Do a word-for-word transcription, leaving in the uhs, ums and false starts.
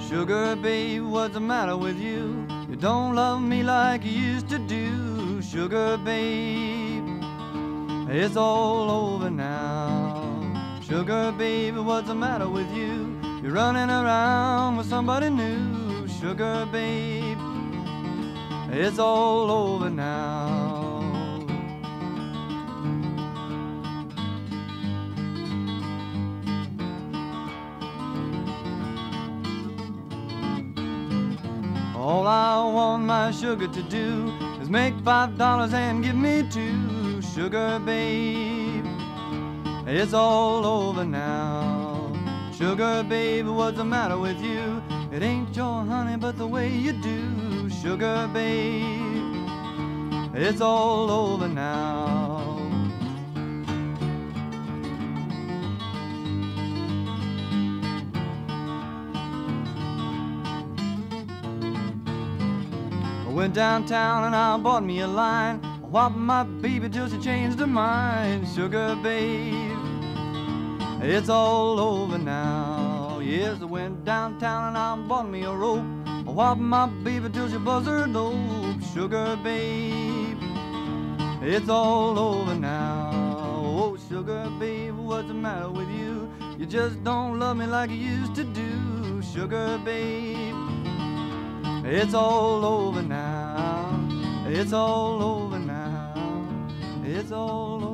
Sugar babe, what's the matter with you? You don't love me like you used to do. Sugar babe, it's all over now. Sugar babe, what's the matter with you? You're running around with somebody new. Sugar babe, it's all over now. All I want my sugar to do is make five dollars and give me two. Sugar babe, it's all over now. Sugar babe, what's the matter with you? It ain't your honey but the way you do. Sugar babe, it's all over now. I went downtown and I bought me a line. I whopped my baby till she changed her mind. Sugar babe, it's all over now. Yes, I went downtown and I bought me a rope. I whopped my baby till she buzzed her dope. Sugar babe, it's all over now. Oh, sugar babe, what's the matter with you? You just don't love me like you used to do. Sugar babe, it's all over now. It's all over now. It's all over.